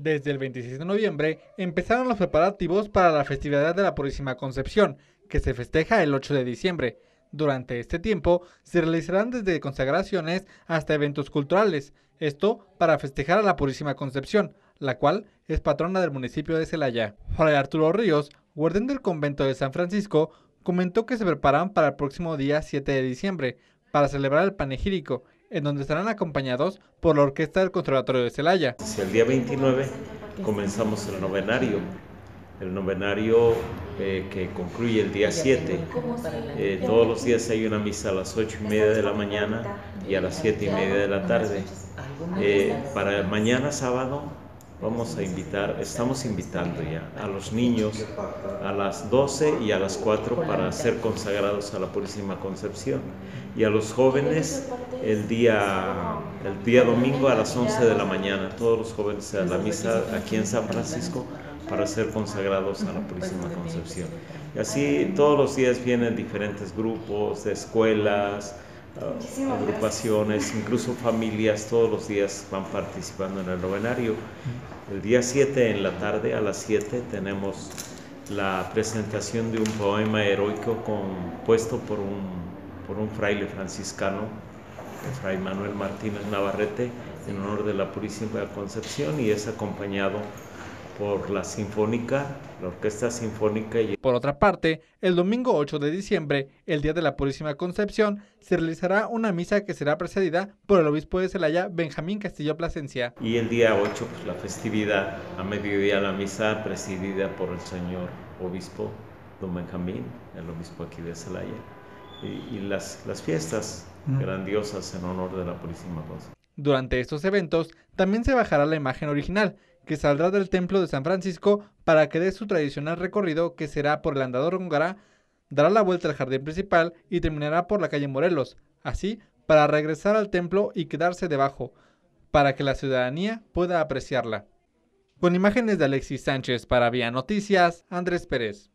Desde el 26 de noviembre empezaron los preparativos para la festividad de la Purísima Concepción, que se festeja el 8 de diciembre. Durante este tiempo se realizarán desde consagraciones hasta eventos culturales, esto para festejar a la Purísima Concepción, la cual es patrona del municipio de Celaya. Fray Arturo Ríos, guardián del convento de San Francisco, comentó que se preparan para el próximo día 7 de diciembre, para celebrar el panegírico, en donde estarán acompañados por la orquesta del Conservatorio de Celaya. El día 29 comenzamos el novenario que concluye el día 7. Todos los días hay una misa a las 8:30 de la mañana y a las 7:30 de la tarde. Para mañana sábado estamos invitando ya a los niños a las 12 y a las 4 para ser consagrados a la Purísima Concepción, y a los jóvenes el día domingo a las 11 de la mañana, todos los jóvenes a la misa aquí en San Francisco para ser consagrados a la Purísima Concepción. Y así todos los días vienen diferentes grupos de escuelas, agrupaciones, incluso familias, todos los días van participando en el novenario. El día 7 en la tarde, a las 7, tenemos la presentación de un poema heroico compuesto por un fraile franciscano, el fray Manuel Martínez Navarrete, en honor de la Purísima Concepción, y es acompañado por la Orquesta Sinfónica. Por otra parte, el domingo 8 de diciembre, el día de la Purísima Concepción, se realizará una misa que será precedida por el obispo de Celaya, Benjamín Castillo Plasencia. Y el día 8, pues la festividad, a mediodía la misa presidida por el señor obispo, don Benjamín, el obispo aquí de Celaya, y las fiestas grandiosas en honor de la Purísima Concepción. Durante estos eventos también se bajará la imagen original, que saldrá del templo de San Francisco para que dé su tradicional recorrido, que será por el Andador Góngora, dará la vuelta al jardín principal y terminará por la calle Morelos, así para regresar al templo y quedarse debajo, para que la ciudadanía pueda apreciarla. Con imágenes de Alexis Sánchez para Vía Noticias, Andrés Pérez.